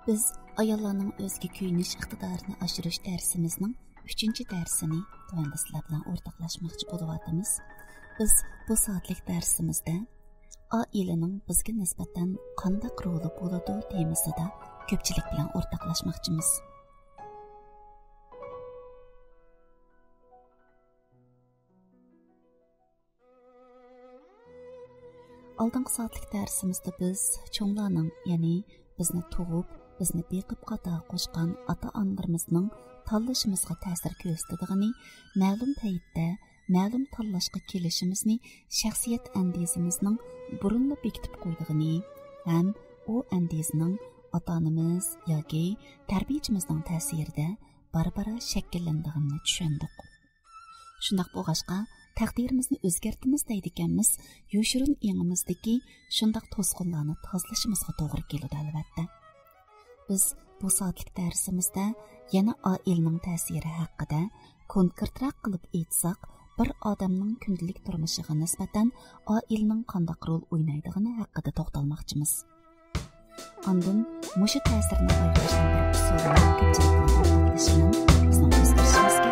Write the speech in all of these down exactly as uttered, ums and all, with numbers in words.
Biz ayollarning o'ziga kuyinish iqtidorini oshirish darsimizning uchinchi darsini tuvanda sizlar bilan o'rtoqlashmoqchi bo'lyapmiz. Biz bu soatlik darsimizda oilaning bizga nisbatan qanday roli bo'ladi temasida ko'pchilik bilan o'rtoqlashmoqchimiz. Oldingi soatlik darsimizda biz cho'nglarning, ya'ni bizni tug'ib, bizni beqib qata qo'shgan ota-onalarimizning tanlashimizga ta'sir ko'rsatadigan ma'lum paytda ma'lum tanlashga kelishimizni shaxsiyat andizimizning burunla bekitib qo'ydigani ham u andizning ota-onamiz yoki tarbiyachimizning ta'sirida barbara shakllanganini tushundik. Shundaq bo'lg'achqa taqdirimizni o'zgartimiz deydiganmiz, yoshirin engimizdagi shundaq to'sqinlarni tozalashimizga to'g'ri keladi albatta. Biz bu soatlik darsimizda yana oilaning ta'siri haqida konkretroq qilib aytsak, bir odamning kundalik turmushiga nisbatan oilaning qanday rol o'ynaydigani haqida to'xtalmoqchimiz. Ondan mushu ta'sirni bayrashning bir usulini ko'pchilik bilan o'rtoqlashishni bizning o'zgarishimizga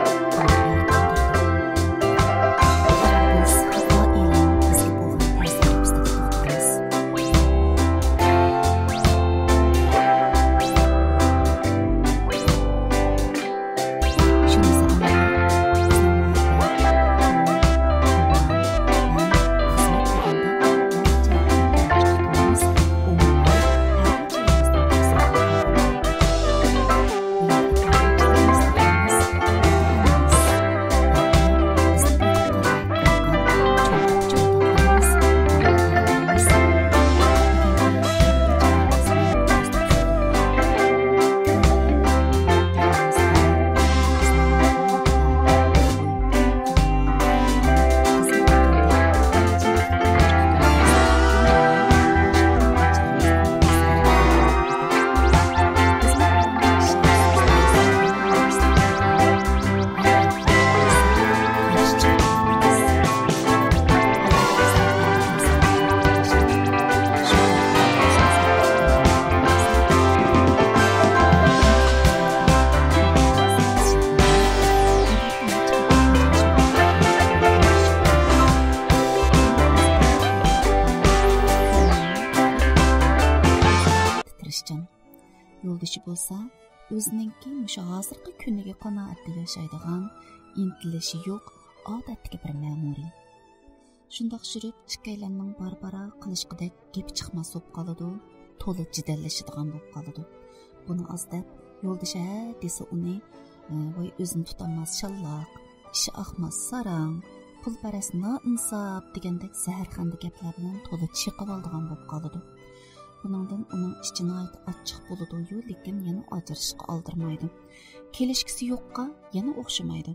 bo'lsa, o'zininki musha hozirgi kuniga qanoatda yashaydigan, intilishi yo'q, odatdagi bir ma'muriy. Shundoq shurib, ikkalanning barbara qilishqidek gap chiqmas bo'lib qoladi, to'liq jidallashadigan bo'lib qoladi. Buni ozdab yo'ldoshi ha desa uni, voy o'zini tutolmas shalloq, ishi ahmas sarang, pulparast noinsof degandek zaharxanda gaplar bilan to'liq chiqib oldigan bo'lib qoladi. Buningdan uning ichini ayt ochiq bo'ladi-yu, lekin yana ajrashishga oldirmaydi. Kelishkisi yo'qqa yana o'xshamaydi.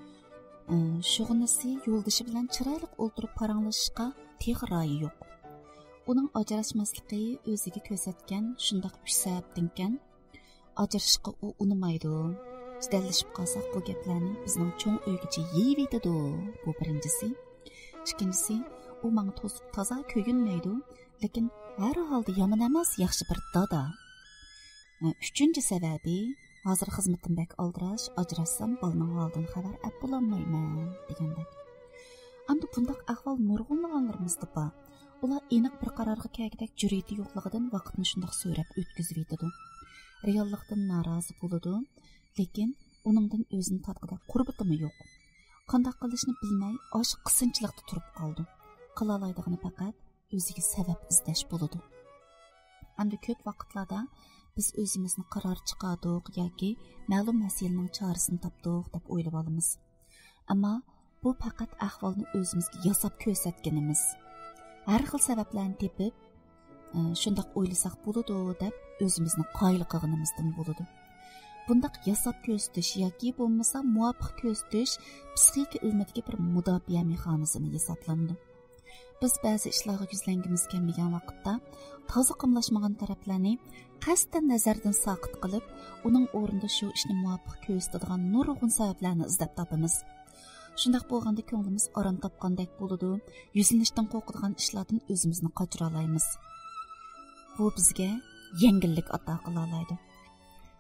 Shug'unisi yo'ldoshi bilan chiroyli o'ltirib paranglashishga teg'royi yo'q. Uning ajrashmasligi o'ziga ko'rsatgan shundoq uch sababdankan ajrashishga u unimaydi. Jidallashib qolsak bu gaplarni bizning cho'ng uygacha yeyib yetadi. Bu birinchisi. Ikkinchisi, u menga to'sib toza ko'yinmaydi, lekin har holda yomon emas, yaxshi bir dada. Uchinchi sababi, hozir xizmatimdek oldirash, ajrassam bolaning holidan xabar ap bo'lolmayman degandek. Endi bundoq ahvol nurg'unlaganlarimizda bor. Ular aniq bir qarorga kelgandek jur'ati yo'qligidan vaqtni shundoq so'rab o'tkazib yetadi. Reallikdan norozi bo'ladi, lekin uningdan o'zini tatqidek qurbitimi yo'q. Qanday qilishni bilmay, osh qisinchilikda turib qoldi. Qila oladiganini faqat o'ziga sabab izlash bo'ladi. Endi ko'p vaqtlarda biz o'zimizni qaror chiqardik yoki ma'lum masalaning chorasini topdik deb o'ylab olamiz. Ammo bu faqat ahvolni o'zimizga yasab ko'rsatganimiz. Har xil sabablarni tepib, shundoq o'ylasak bo'ladi deb o'zimizni qoyil qilganimizdan bo'ladi. Bundaq yasab ko'rsatish yoki bo'lmasa muvofiq ko'rsatish psixika ilmidagi bir mudofaa mexanizmi hisoblandi. Biz ba'zi ishlarga yuzlangimiz kelmagan vaqtda toza qimlashmagan taraflarni qasddan nazardan saqit qilib, uning o'rnida shu ishni muvofiq ko'rsatadigan nurg'un sabablarni izlab topamiz. Shundaq bo'lganda ko'nglimiz orom topgandek bo'ladi, yuzlanishdan qo'rqadigan ishlardan o'zimizni qochira olamiz. Bu bizga yengillik ato qila oladi.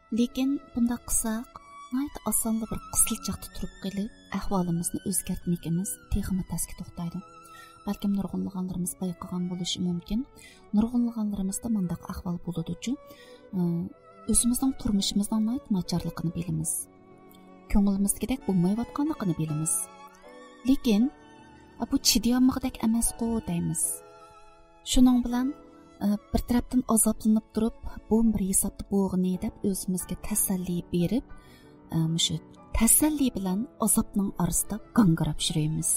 Lekin bunda qilsak, nayt osonli bir qisilchaqda turib qilib, ahvolimizni o'zgartmikimiz texmi tasga to'xtaydi. Balkim nurg'unlaganlarimiz bayqagan bo'lishi mumkin. Nurg'unlaganlarimizda mundaq ahvol bo'ladi-chu, o'zimizning turmushimizning nayt nacharligini bilamiz. Ko'ngilimizdagidek bo'lmayotganligini bilamiz. Lekin bu chidiyolmag'idek emas-ku deymiz. Shuning bilan bir tarafdan azoblanib turib, bu bir hisobda bo'g'ini deb o'zimizga tasalli berib, shu tasalli bilan azobning orasida gangirab yuramiz.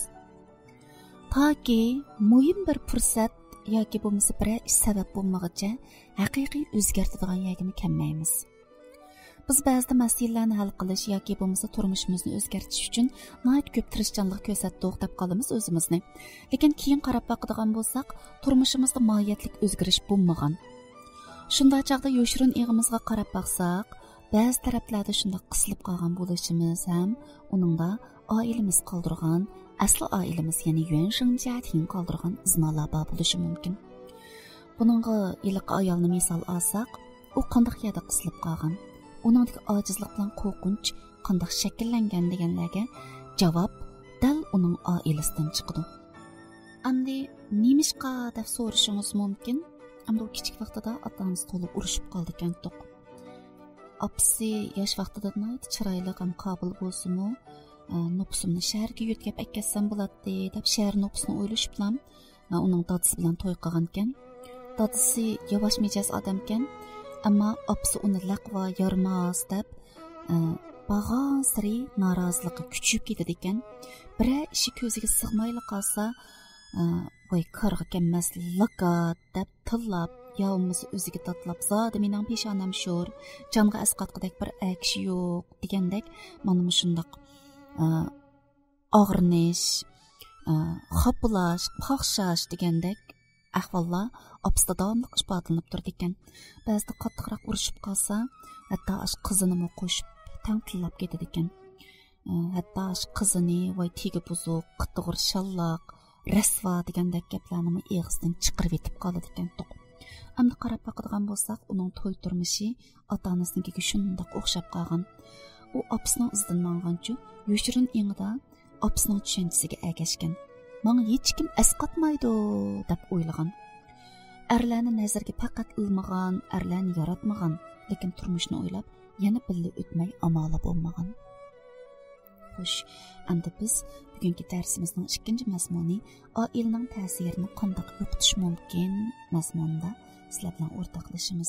Toki muhim bir fursat yoki bo'lmasa bir ish sabab bo'lmaguncha haqiqiy o'zgartiradigan yagini kelmaymiz. Biz ba'zida masalalarni hal qilish yoki bo'lmasa turmushimizni o'zgartirish uchun nihoyat ko'p tirishchanlik ko'rsatdik deb qolamiz o'zimizni. Lekin keyin qarab boqadigan bo'lsak, turmushimizda mohiyatlik o'zgarish bo'lmagan. Shunday chaqda yoshirin eg'imizga qarab boqsak, ba'zi taraflarda shunday qisilib qolgan bo'lishimiz ham uningda oilamiz qoldirgan, asli oilamiz, ya'ni yuan shingjatin qoldirgan iznolar bor bo'lishi mumkin. Buningga iliq ayolni misol olsak, u qanday yerda qisilib qolgan, uningdagi ojizlik bilan qo'rqinch qanday shakllangan deganlarga javob dal uning oilasidan chiqadi. Endi nimishqa deb so'rashingiz mumkin. Endi u kichik vaqtida otamiz to'lib urushib qoldi ekan. Apsi yosh vaqtida nayt chiroyli ham qobil bo'lsa-mu, nopusimni shaharga yo'tkab akkassam bo'ladi deb shahar nopusini o'ylashib bilan uning dadisi bilan to'y qilgan ekan. Dadisi yavash mijoz odam ekan, ammo apsi uni laqva yormas deb bag'on siri noroziligi kuchayib ketadi ekan. Biror ishi ko'ziga sig'mayli qolsa, voy qarg'a kelmas lakat deb tillab yovimizni o'ziga tatlab, zodi mening peshonam sho'r, jonga asqatqidek bir akshi yo'q degandek, mana shundoq og'rinish, xopulash, qoqshash degandek ahvollar opsida davomli ifodalanib turdi ekan. Ba'zida qattiqroq urushib qolsa, hatto ash qizini qo'shib tantillab ketadi ekan. Hatto ash qizini voy tegi buzuq, qitig'ir shalloq, rasvo degandek gaplarni eg'izdan chiqarib etib qoladi ekan. Endi qarab boqadigan bo'lsak, uning to'y turmushi ota-onasininkiga shundoq o'xshab qolgan. U opsining izidan manganchu, yoshirin engida opsining tushunchasiga ergashgan. Menga hech kim asqatmaydi deb o'ylagan. Erlarni nazarga faqat ilmagan, erlarni yaratmagan, lekin turmushni o'ylab, yana billa o'tmay amali bo'lmagan. Xo'sh, endi biz bugungi darsimizning ikkinchi mazmuni oilaning ta'sirini qanday yo'qotish mumkin mazmunida sizlar bilan o'rtoqlashamiz.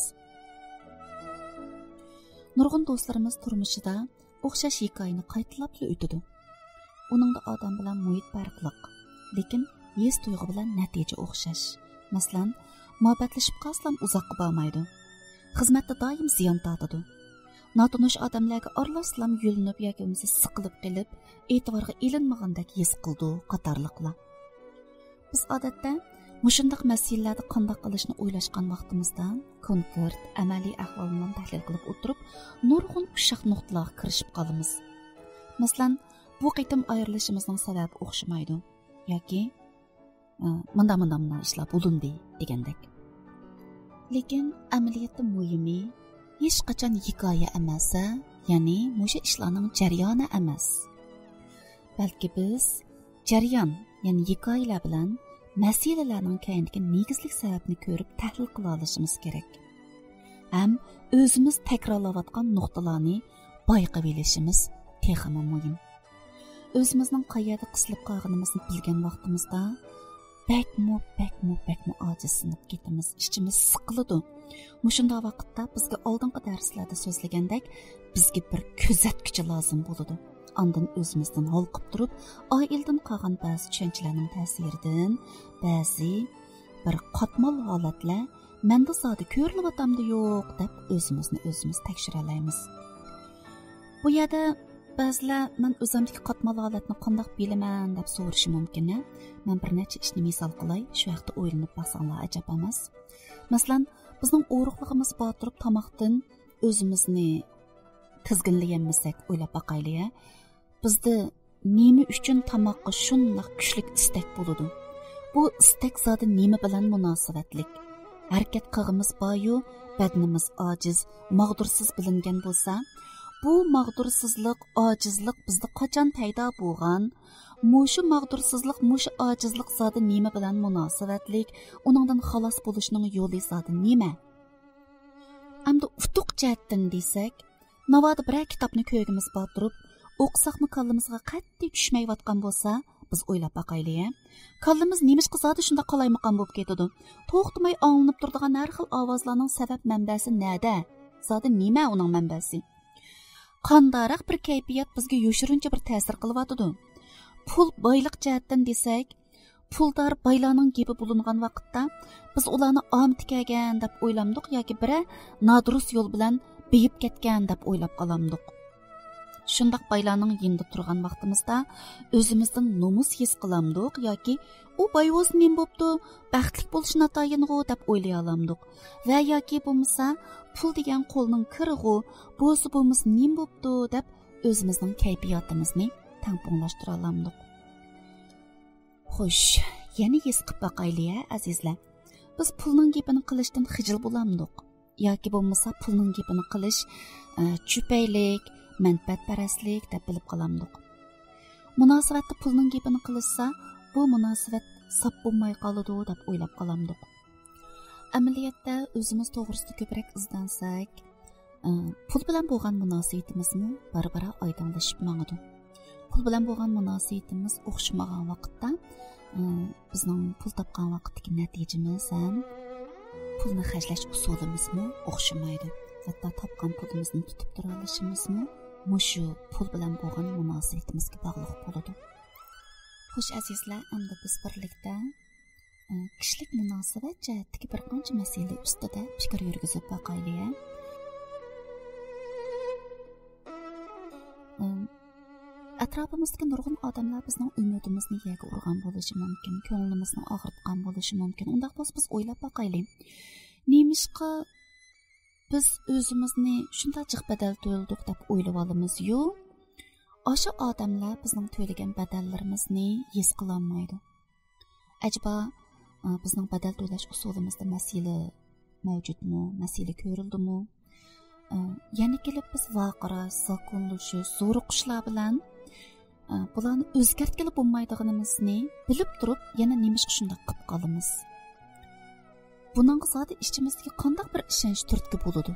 Nurg'un do'stlarimiz turmushida o'xshash hikoyani qaytalab o'tadi. Uningda odam bilan muhit farqliq, lekin his tuyg'u bilan natija o'xshash. Masalan, muhabbatlashib qolsam uzoqqa bormaydi. Xizmatda doim ziyon tortadi. Notanish odamlarga aralashsam yo'linib yoki bo'lmasa siqilib qilib, e'tiborga ilinmagandek his qildi qatorliqlar. Biz odatda mushundaq masalalarda qanday qilishni o'ylashgan vaqtimizda konkret amaliy ahvolni tahlil qilib o'tirib, nurg'un ushoq nuqtalarga kirishib qolamiz. Masalan, bu qitim ayrilishimizning sababi o'xshamaydi yoki manda-manda ishlar bo'lindi degandek. Lekin amaliyotda muhimi hech qachon hikoya emas, ya'ni musha ishlarning jarayoni emas. Balki biz jarayon, ya'ni hikoyalar bilan masalalarning kayniga negizlik sababni ko'rib tahlil qila olishimiz kerak. Ham o'zimiz takrorlayotgan nuqtalarni bayqab olishimiz texmi muhim. O'zimizning qayerda qisilib qolganimizni bilgan vaqtimizda bakmo bakmo bakmo ojizlanib ketamiz, ichimiz siqiladi. Mushunda vaqtda bizga oldingi darslarda so'zlagandek, bizga bir kuzatuvchi lozim bo'ladi. Ondan o'zimizdan holqib turib, oildan qolgan ba'zi tushunchalarning ta'siridan, ba'zi bir qatmal holatlar menda zodi ko'rilyapti yo'q deb o'zimizni o'zimiz tekshira olamiz. Bu yerda ba'zilar men o'zimdagi qatmal holatni qanday bilaman deb so'rashi mumkin. Men bir necha ishni misol qilay, shu vaqtda o'ylanib baqsanglar ajab emas. Masalan, bizning o'riqligimiz bor turib tomoqdan o'zimizni tizginlaganmisak o'ylab baqaylik. Bizda nima uchun tomoqqa shunday kuchli istak bo'ladi? Bu istak zodi nima bilan munosabatlik? harakat qilg'imiz boyu, badnimiz ojiz, mag'dursiz bilingan bo'lsa, bu mag'dursizlik, ojizlik bizda qachon paydo bo'lgan? Mushu mag'dursizlik, mushu ojizlik zodi nima bilan munosabatlik? Uningdan xalos bo'lishning yo'li zodi nima? Amda utuq jihatdan desak, navoda bir kitobni ko'rgimiz botirib, o'qisaqmi kallamizga qat'iy tushmayotgan bo'lsa, biz o'ylab baqayli. Kallamiz nemishqa zodi shunda qolaymaqan bo'lib ketadi. To'xtamay anglanib turadigan har xil ovozlarning sabab manbasi nada? Zodi nima uning manbasi? Qandaraq bir kayfiyat bizga yoshirincha bir ta'sir qilyotidi. Pul boylik jihatdan desak, puldor baylarning gapi bo'lingan vaqtda biz ularni omad kelgan deb o'ylamdik yoki biri nodurust yo'l bilan beyib ketgan deb o'ylab qolamdik. Shundaq baylarning yinda turgan vaqtimizda o'zimizdan nomus his qilamdik yoki u boyvoz nim bo'pti, baxtli bo'lish natoyingo deb o'ylay olamdik. Va yoki bo'lmasa pul degan qo'lning kirig'i, bo'zi bo'lmas nim bo'pti deb o'zimizning kayfiyatimizni tamponlashtira olamdik. Xo'sh, yana his qilib baqayli, azizlar. Biz pulning gapini qilishdan xijil bo'lamdik. Yoki bo'lmasa pulning gapini qilish chupaylik, manfaatparastlik deb bilib qolamdik. Munosabatda pulning gapini qilishsa, bu munosabat sap bo'lmay qoladi deb o'ylab qolamdik. Amaliyotda o'zimiz to'g'risida ko'proq izlansak, pul bilan bo'lgan munosabatimizmi barbara oydinlashib mangadi. Pul bilan bo'lgan munosabatimiz o'xshamagan vaqtda, bizning pul topgan vaqtdagi natijamiz ham pulni xarjlash usulimizmi o'xshamaydi. Hatto topgan pulimizni tutib tura olishimizmi mushu pul bilan bo'lgan munosabatimizga bog'liq bo'ladi. Xo'sh azizlar, endi biz birlikda kishilik munosabat jihatdagi bir qancha masala ustida fikr yurgizib boqaylik. Atrofimizdagi nurg'un odamlar bizning umidimizni yerga urgan bo'lishi mumkin, ko'nglimizni og'ritgan bo'lishi mumkin. Undaq bo'lsa biz o'ylab boqaylik. Nemishqa biz o'zimizni shunday jiq badal to'ldik deb o'ylab olamiz-yu, o'sha odamlar bizning to'lagan badallarimizni his qila olmaydi. Ajaba bizning badal to'lash usulimizda masala mavjudmi, masala ko'rildimi? Yana kelib biz vaqira, salqinlashish, zo'riqishlar bilan bularni o'zgartgili bo'lmaydiganimizni bilib turib, yana nemish shunday qilib qolamiz. Buningga zodi ichimizdagi qanday bir ishonch turtki bo'ladi?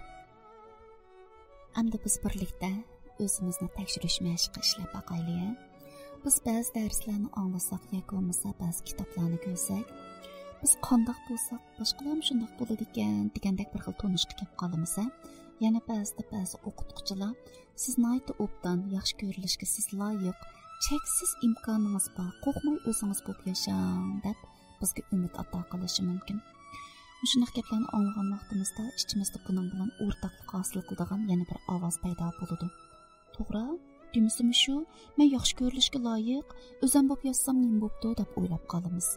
Endi biz birlikda o'zimizni tekshirish mashqi ishlab boqaylik. Biz ba'zi darslarni anglasak yoki bo'lmasa ba'zi kitoblarni ko'rsak, biz qanday bo'lsak, boshqalar ham shunday bo'ladi ekan degandek bir xil tonishga kelib qolamiz. Yana ba'zida ba'zi o'qituvchilar siz nayta obdan yaxshi ko'rilishga siz loyiq, cheksiz imkoningiz bor, qo'rqmay o'zingiz bo'lib yashang deb bizga umid ato qilishi mumkin. Shunday gaplarni anglagan vaqtimizda ichimizda buning bilan o'rtaqlik hosil qiladigan yana bir ovoz paydo bo'ladi. To'g'ri, demisimi shu, men yaxshi ko'rilishga loyiq, o'zim bo'lib yashasam nima bo'pti deb o'ylab qolamiz.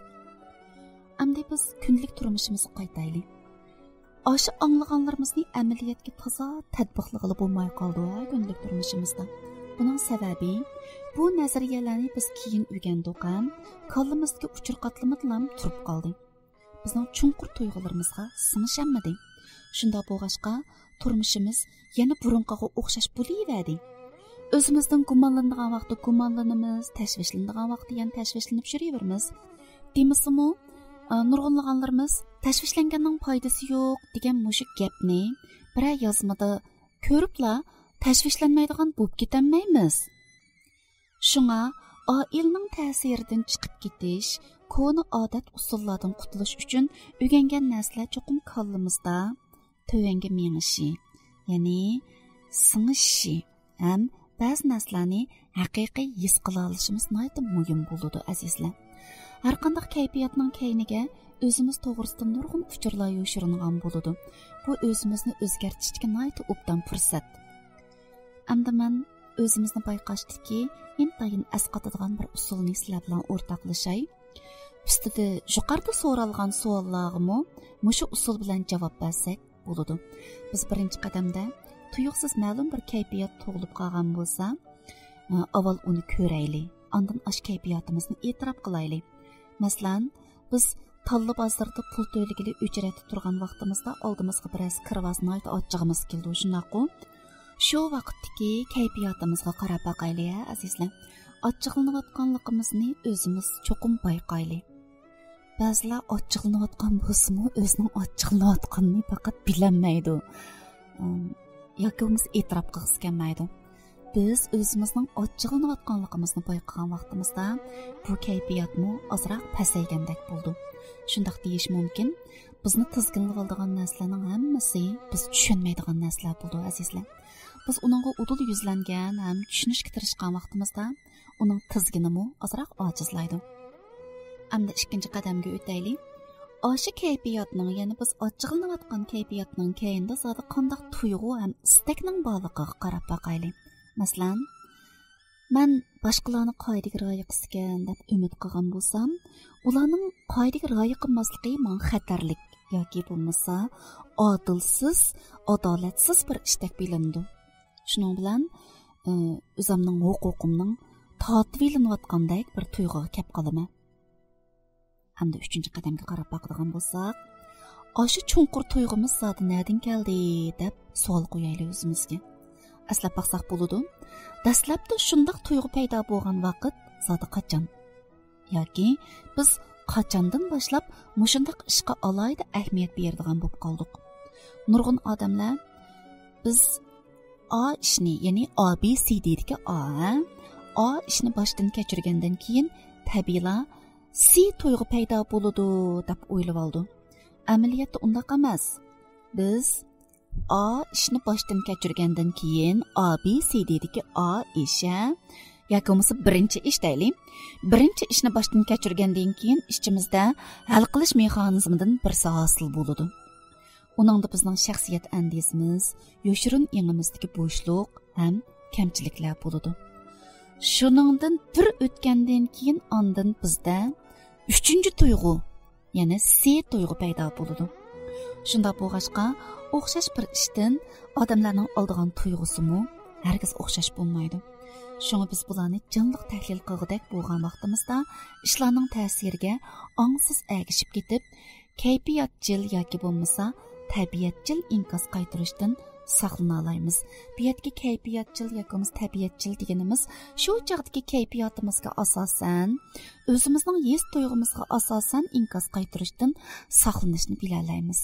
Endi biz kunlik turmushimizni qaytaylik. Aşı anlaganlarımızın əməliyyatga toza tətbiqlığılı bo'lmay qoldi günlük turmushimizda. Bunun səbəbi bu nəzəriyyələri biz keyin öyrəndik ham, kallamızga uchur qatlamıdlam turib qoldi. Bizning chunqur tuyg'ularimizga singishmadi. Shunda bo'lg'achqa turmushimiz yana burunqiga o'xshash bo'laverdi. O'zimizdan gumonlanadigan vaqtda gumonlanamiz, tashvishlanadigan vaqtda yana tashvishlanib yuraveramiz. Demisimi, nurg'unlaganlarimiz tashvishlanganning foydasi yo'q degan mushuk gapni bir yozmada ko'ribla tashvishlanmaydigan bo'lib ketanmaymiz. Shunga oilning ta'siridan chiqib ketish, koni odat usullardan qutulish uchun o'rgangan narsalar cho'qim kallamizda tövanga mengishi, ya'ni singishi ham ba'zi narsalarni haqiqiy his qila olishimiz nihoyatda muhim bo'ladi azizlar. Har qanday kayfiyatning kayniga o'zimiz to'g'risida nurg'un uchurlar yoshiringan bo'ladi. Bu o'zimizni o'zgartirishga nihoyatda obdan fursat. Endi men o'zimizni bayqashdiki, intayin asqatadigan bir usulni sizlar bilan o'rtoqlashay. Ustida yuqorida so'ralgan savollarga mushu usul bilan javob bersak bo'ladi. Biz birinchi qadamda tuyuqsiz ma'lum bir kayfiyat tug'ilib qolgan bo'lsa, avval uni ko'raylik, ondan ash kayfiyatimizni e'tirof qilaylik. Masalan, biz Tallı bazarda pul tölegili ücreti turgan vaqtimizda oldimizga biraz kirvazni ayt ochig'imiz keldi shunaqo. Shu vaqtdagi kayfiyatimizga qarab baqayli azizlar. Ochig'lanayotganligimizni o'zimiz cho'qim bayqayli. Ba'zilar ochig'lanayotgan bo'lsa-mu, o'zining ochig'lanayotganini faqat bilmaydi. Yoki o'miz e'tirof qilgisi kelmaydi. Biz o'zimizning ochig'lanayotganligimizni bayqagan vaqtimizda bu kayfiyatmi ozroq pasaygandek bo'ldi. Shundaq deyish mumkin. Bizni tizginlab oladigan narsalarning hammasi biz tushunmaydigan narsalar bo'ldi azizlar. Biz uningga udul yuzlangan ham tushunishga tirishgan vaqtimizda uning tizginimi ozroq ojizlaydi. Endi ikkinchi qadamga o'taylik. Oshi kayfiyatning, ya'ni biz ochig'lanayotgan kayfiyatning keyinda zodi qanday tuyg'u ham istakning borligiga qarab baqaylik. Masalan, men boshqalarni qoidaga rioya qilgan deb umid qilgan bo'lsam, ularning qoidaga rioya qilmasligi menga xatarlik yoki bo'lmasa odilsiz, adolatsiz bir ishdek bilindi. Shuning bilan o'zimning huquqimning tortib ilinayotgandek bir tuyg'uga kelib qolaman. Hamda uchinchi qadamga qarab baqadigan bo'lsak, o'sha chunqur tuyg'umiz zodi nerdan keldi deb savol qo'yaylik o'zimizga. Aslab baqsaq bo'ladi. Dastlabda shundoq tuyg'u paydo bo'lgan vaqt zodi qachon? Yoki biz qachondan boshlab mushundaq ishga alohida ahamiyat beradigan bo'lib qoldik. Nurg'un odamlar biz A ishni, ya'ni A B C deydigan A, A ishni boshdan kechirgandan keyin tabiiyla C tuyg'u paydo bo'ladi deb o'ylab oldi. Amaliyotda undaq emas. Biz A ishni boshdan kechirgandan keyin A B C deydigan A ishi yoki bo'lmasa birinchi ish deylik. Birinchi ishni boshdan kechirgandan keyin ishimizda hal qilish mexanizmidan birsi hosil bo'ladi. Uningda bizning shaxsiyat andizimiz, yoshirin yengimizdagi bo'shliq ham kamchiliklar bo'ladi. Shuningdan bir o'tgandan keyin ondan bizda uchinchi tuyg'u, ya'ni C tuyg'u paydo bo'ladi. Shunda bo'lg'achqa o'xshash bir ishdan odamlarning oldigan tuyg'usimi hargiz o'xshash bo'lmaydi. Shunga biz bularni jonliq tahlil qilg'idek bo'lgan vaqtimizda ishlarning ta'siriga ongsiz agishib ketib, kayfiyatchil yoki bo'lmasa tabiatchil inkas qaytarishdan saqlana olamiz. Bu yerga kayfiyatchil yoki tabiatchil deganimiz shu chaqdagi kayfiyatimizga asosan, o'zimizning his tuyg'umizga asosan inkas qaytarishdan saqlanishni bilalaymiz.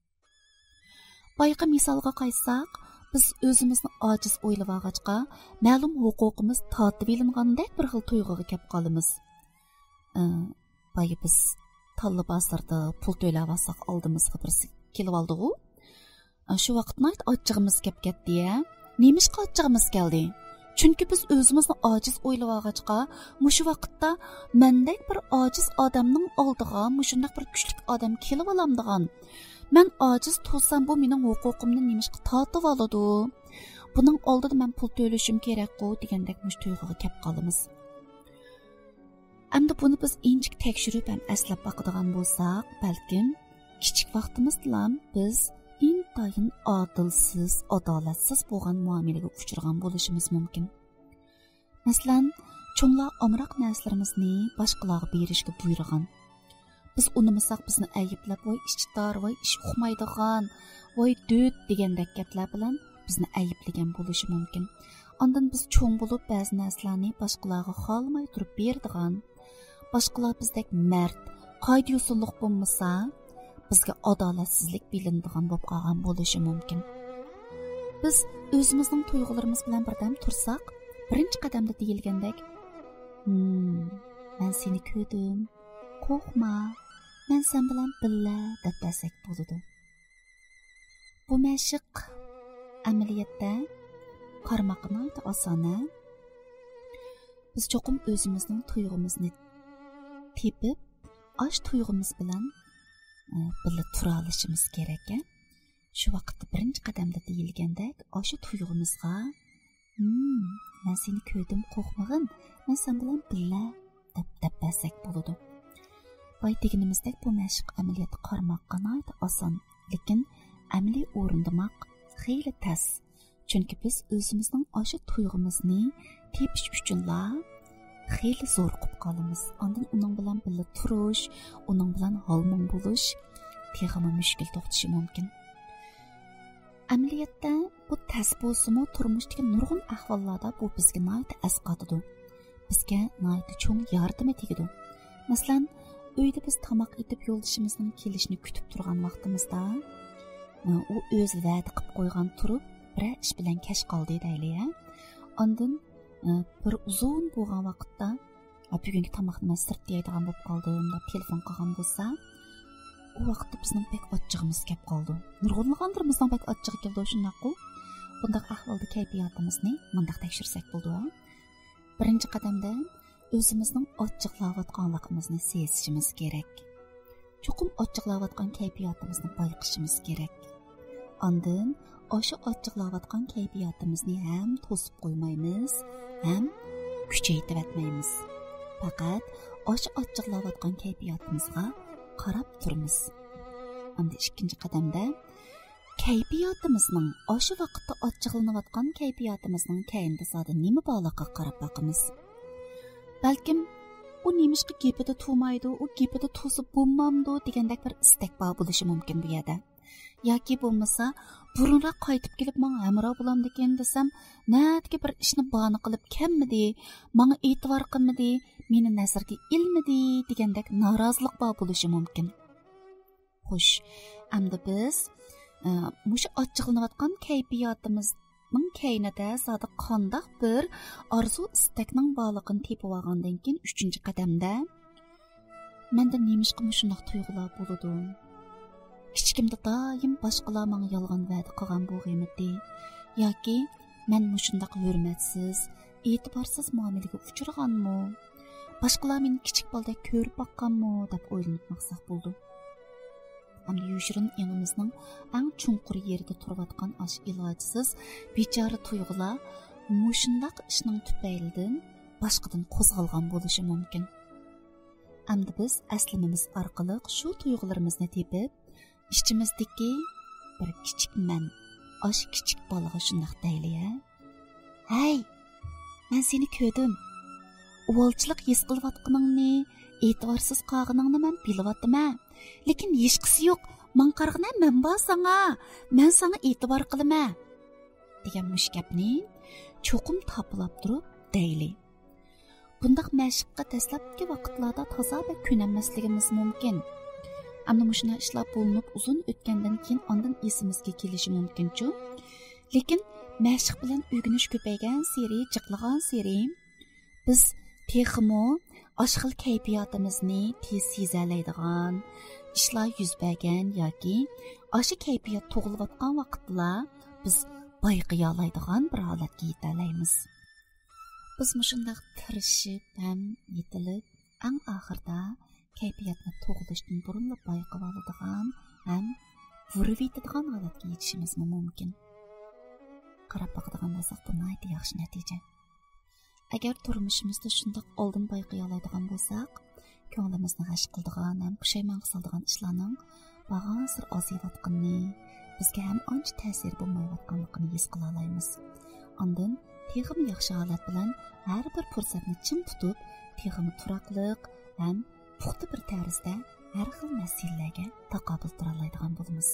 Boyqa misolga qaytsak, biz o'zimizni ojiz o'ylab olg'achqa, ma'lum huquqimiz tortib ilingandek bir xil tuyg'uga kelib qolamiz. Boya biz talla bosarda pul to'lab olsak oldimizga birsi kelib oldi-ku. Shu vaqtda ochig'imiz kelib ketdi-ya. Nemishqa ochig'imiz keldi? Chunki biz o'zimizni ojiz o'ylab olg'achqa, mushu vaqtda mendek bir ojiz odamning oldiga mushundaq bir kuchli odam kelib olamdigan. Men ojiz bo'lsam bu mening huquqimni nemishqa tortib oladi. Buning oldida men pul to'lashim kerak-ku degandek mush tuyg'uga kelib qolamiz. Endi buni biz inchik tekshirib ham aslab baqadigan bo'lsak, balkim kichik vaqtimizda biz intayin adilsiz, adolatsiz bo'lgan muomalaga uchragan bo'lishimiz mumkin. Masalan, cho'nglar omroq narsalarimizni boshqalarga berishga buyurgan. Biz unimisak bizni ayıplab, voy ishchitar, voy ish uqmaydigan, voy döt degandek gaplar bilan bizni ayıplagan bo'lishi mumkin. Ondan biz cho'ng bo'lib ba'zi narsalarni boshqalarga xolmay turib berdigan, boshqalar bizdek mard, qoida usulliq bo'lmasa, bizga adolatsizlik bilindigan bo'lib qolgan bo'lishi mumkin. Biz o'zimizning tuyg'ularimiz bilan birdam tursak, birinchi qadamda deyilgandek, "Hmm, men seni ko'rdim. Qo'rqma. Men sen bilan billa" deb desak bo'ladi. Bu mashq amaliyotda qarmoqni osona. Biz cho'qim o'zimizning tuyg'umizni tepib, osh tuyg'umiz bilan birga tura olishimiz kerak. Shu vaqtda birinchi qadamda deyilgandek, o'sha tuyg'umizga "Hmm, men seni ko'rdim, qo'rqmag'in. Men sen bilan billa" deb desak bo'ladi. Boy deganimizdek bu mashq amaliyot qarmoqqa oson, lekin amaliy o'rindamoq xeyli tas. Chunki biz o'zimizning o'sha tuyg'umizni tepish uchunla xeyli zo'r qilib qolamiz. Ondan uning bilan birga turish, uning bilan holmon bo'lish texmi mushkul to'xtishi mumkin. Amaliyotda bu tas bo'lsa-mu turmushdagi nurg'un ahvollarda bu bizga nihoyat asqatadi. Bizga nihoyat cho'ng yordam tegadi. Masalan, uyda biz tomoq etib yo'ldashimizning kelishini kutib turgan vaqtimizda u o'z va'da qilib qo'ygan turib bir ish bilan kech qoldi deyli-ya. Ondan bir uzun bo'lgan vaqtda bugungi tomoqni men sirtda yeydigan bo'lib qoldim deb telefon qilgan bo'lsa, u vaqtda bizning pek ochchig'imiz kelib qoldi. Nurg'unlig'andirmizning pek ochchig'i keldi shundaqku. Bunday ahvolda kayfiyatimizni mundaq tekshirsak bo'ldi. Birinchi qadamda o'zimizning ochchiqlayotganligimizni sezishimiz kerak. Chuqur ochchiqlayotgan kayfiyatimizni payqashimiz kerak. Ondan o'sha ochchiqlayotgan kayfiyatimizni ham to'sib qo'ymaymiz, ham kuchaytirib etmaymiz. Faqat o'sha ochchiqlayotgan kayfiyatimizga qarab turamiz. Endi ikkinchi qadamda kayfiyatimizning o'sha vaqtda ochchiqlanayotgan kayfiyatimizning keyinda soda nima borligiga qarab boqamiz. Balkim u nemishqa gapida turmaydi, u gapida to'sib bo'lmamdi degandek bir istak bor bo'lishi mumkin bu yerda. Yoki bo'lmasa, burunroq qaytib kelib menga hamroh bo'lamdikan desam, natga bir ishni bahona qilib kelmidi, menga e'tibor qilmadi, meni nazarga ilmadi degandek norozilik bor bo'lishi mumkin. Xo'sh, endi biz mushu ochiqlanayotgan kayfiyatimizning keynida zodi qandoq bir orzu istakning borligini tepib olgandan keyin uchinchi qadamda menda nemishqa shundoq tuyg'ular bo'ladi. Kichikimda doim boshqalar menga yolg'on va'da qilgan bo'lganmidi yoki men mushundoq hurmatsiz, e'tiborsiz muomalaga uchraganmi? Boshqalar meni kichik boldek ko'rib boqqanmi deb o'ylanib maqsad bo'ldi. Ammo yushirin engimizning eng chunqur yerida turayotgan ash ilojsiz bechora tuyg'ular mushundoq ishning tufaylidan boshqadan qo'zg'algan bo'lishi mumkin. Endi biz aslimimiz orqali shu tuyg'ularimizni tepib, ichimizdagi bir kichik men, ash kichik bolaga shundoq deyli-ya. Hey, men seni ko'rdim. Uvolchilik his qilayotganingni, e'tiborsiz qolganingni men bilyapman. Lekin hech qisi yo'q. Men qarg'ana men bor sana. Men sana e'tibor qilaman. degan mushkapni cho'qim topilib turib deyli. Bundaq mashqqa dastlabki vaqtlarda toza va ko'nammasligimiz mumkin. Ammo mushuna ishlar bo'linib uzun o'tgandan keyin ondan esimizga kelishi mumkin-ku. Lekin mashq bilan o'rganish ko'paygan seri, jiqlagan seri biz texmo oshxil kayfiyatimizni tez sezalaydigan ishlar yuz bergan yoki o'sha kayfiyat tug'ilayotgan vaqtda biz bayqiyolaydigan bir holatga yetalaymiz. Biz mushundaq tirishib ham yetilib, eng oxirida kayfiyatni tug'ilishdan burun bayqab oladigan ham vurib yetadigan holatga yetishimiz mumkin. Qarab boqadigan bo'lsak, bu nihoyat yaxshi natija. Agar turmushimizda shundoq oldin bayqiyolaydigan bo'lsak, ko'nglimizni g'ash qiladigan ham pushaymon qiladigan ishlarning bag'asir ozayotganini, bizga ham ancha ta'sir bo'lmayotganligini his qila olamiz. Ondan texmi yaxshi holat bilan har bir fursatni chin tutib, texmi turaqliq ham puxta bir tarzda har xil masalalarga taqobil tura oladigan bo'lamiz.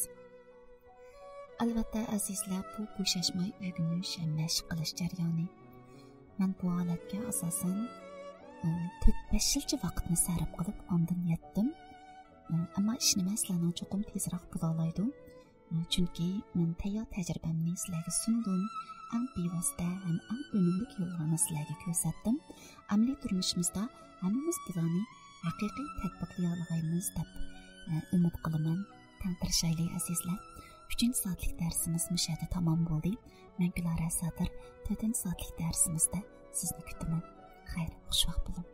Albatta azizlar, bu bo'shashmay o'rganish va mashq qilish jarayoni. Men bu holatga asosan to'rt besh yilcha vaqtni sarf qilib ondan yetdim. Ammo ishni sizlarning cho'qim tezroq bo'la oladi. Chunki men tayyor tajribamni sizlarga sundim. Eng bevosita ham eng unumli yo'llarni sizlarga ko'rsatdim. Amaliy turmushimizda hammamiz bularni haqiqiy tatbiqlay olamiz deb umid qilaman. Tantirishaylik azizlar. uchinchi soatlik darsimiz mushada tamom bo'ldi. Men Gulara Sadir to'rtinchi soatlik darsimizda sizni kutaman. Xayr, xush vaqt bo'ling.